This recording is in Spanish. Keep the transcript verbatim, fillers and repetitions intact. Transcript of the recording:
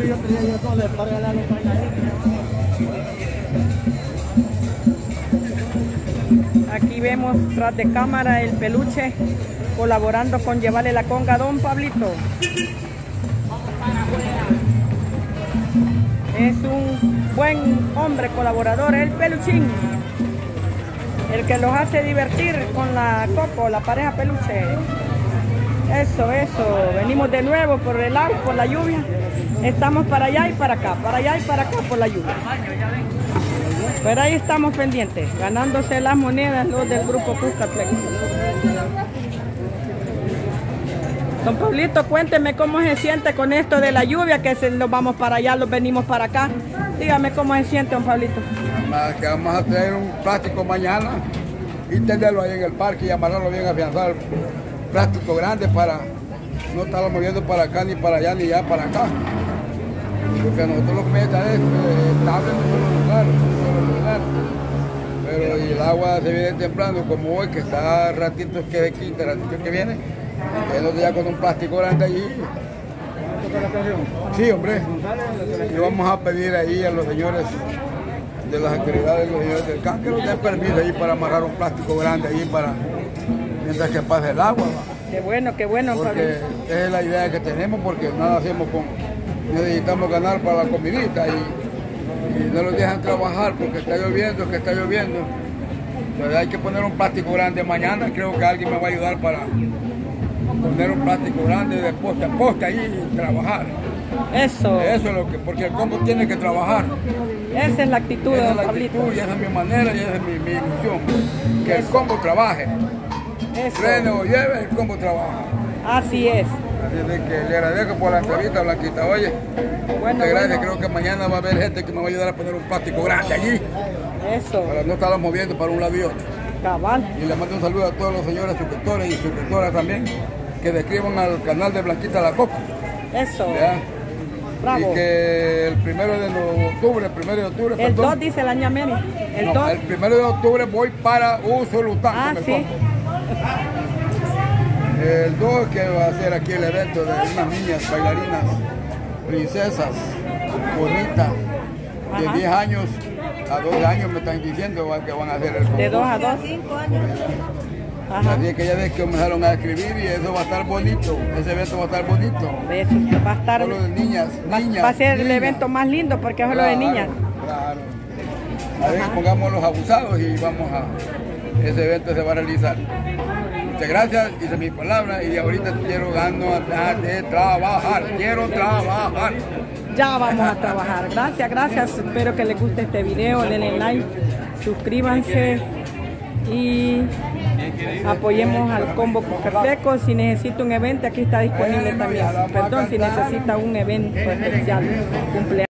Aquí vemos tras de cámara el peluche colaborando con llevarle la conga a don Pablito. Es un buen hombre colaborador, el peluchín, el que los hace divertir con la Coco, la pareja peluche. Eso, eso, venimos de nuevo por el agua, por la lluvia. Estamos para allá y para acá, para allá y para acá por la lluvia. Pero ahí estamos pendientes, ganándose las monedas los del grupo Cuscatlán. Don Pablito, cuénteme cómo se siente con esto de la lluvia, que se, nos vamos para allá, los venimos para acá. Dígame cómo se siente, don Pablito. Nada, que vamos a traer un plástico mañana y tenerlo ahí en el parque y amarrarlo bien afianzado. Plástico grande para no estarlo moviendo para acá, ni para allá, ni ya para acá. Porque nosotros lo que necesitamos es eh, estable en un solo lugar, en un solo lugar. Pero y el agua se viene temprano, como hoy, que está ratitos que se quita, ratitos que viene. Entonces ya con un plástico grande allí. Sí, hombre. Y vamos a pedir ahí a los señores de las actividades, los señores del C A N, que nos den permiso ahí para amarrar un plástico grande ahí para mientras que pase el agua. Qué bueno, qué bueno. Porque esa es la idea que tenemos, porque nada hacemos con... Necesitamos ganar para la comidita y, y no los dejan trabajar porque está lloviendo, que está lloviendo. Entonces hay que poner un plástico grande mañana. Creo que alguien me va a ayudar para poner un plástico grande de poste a poste ahí y trabajar. Eso. Eso es lo que, porque el combo tiene que trabajar. Esa es la actitud, esa de es la Pablito. actitud y esa es mi manera y esa es mi, mi ilusión. Que Eso. el combo trabaje. Eso. Frene o lleve, el combo trabaja. Así es. Así es que le agradezco por la entrevista, Blanquita. Oye, bueno, muchas gracias. Bueno. Creo que mañana va a haber gente que me va a ayudar a poner un plástico grande allí. Eso. Para no estarlo moviendo para un lado y otro. Cabal. Y le mando un saludo a todos los señores suscriptores y suscriptoras también que describan al canal de Blanquita la Coco. Eso. ¿Ya? Bravo. Y que el primero de octubre, el primero de octubre, El perdón, dos dice la ñameri. El no, dos. el primero de octubre voy para Usulután. Ah, con el sí. combo. El dos que va a ser aquí el evento de unas niñas bailarinas, princesas, bonitas, de Ajá. diez años a doce años me están diciendo que van a hacer el concurso. De dos a dos. cinco años. Ajá. Así que ya ves que comenzaron a escribir y eso va a estar bonito, ese evento va a estar bonito. Eso va a estar. Solo de niñas, va, niñas. Va a ser niñas. el evento más lindo porque es solo claro, de niñas. Claro. A ver, pongamos los abusados y vamos a. Ese evento se va a realizar. Muchas gracias, hice mis palabras y ahorita quiero ganar de trabajar, quiero trabajar. Ya vamos a trabajar. Gracias, gracias. Espero que les guste este video, denle like, suscríbanse y apoyemos al combo Cuscatleco. Si necesita un evento, aquí está disponible también. Perdón, si necesita un evento especial, cumpleaños.